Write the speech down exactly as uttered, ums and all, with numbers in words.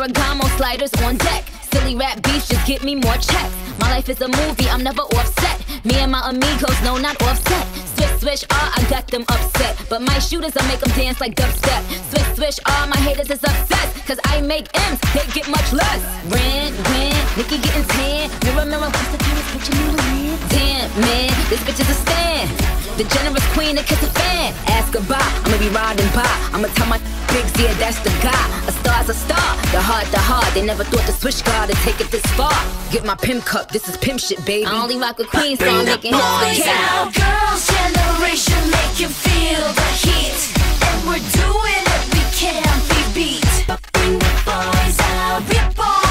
Ferragamo sliders on deck. Silly rap beefs just get me more checks. My life is a movie, I'm never offset. Me and my amigos, no, not offset. Swish, swish, ah, I got them upset. But my shooters, I make them dance like dubstep. Swish, swish, ah, my haters is upset. Cause I make M's, they get much less. Rent, win, Nicki getting tan. Mirror, mirror, what's the deal, bitch, you need a man? Damn, man, this bitch is a stand. The generous queen that kiss a fan. Ask her by, I'ma be riding by. I'ma tell my bigs, yeah, that's the guy. A star's a star, the heart, the heart. They never thought the switch guard would take it this far. Get my pimp cup, this is pimp shit, baby. I only rock with queens, so I'm making hits for Boys out, girls generation, make you feel the heat. And we're doing it, we can't be beat. Bring the boys out, rip on.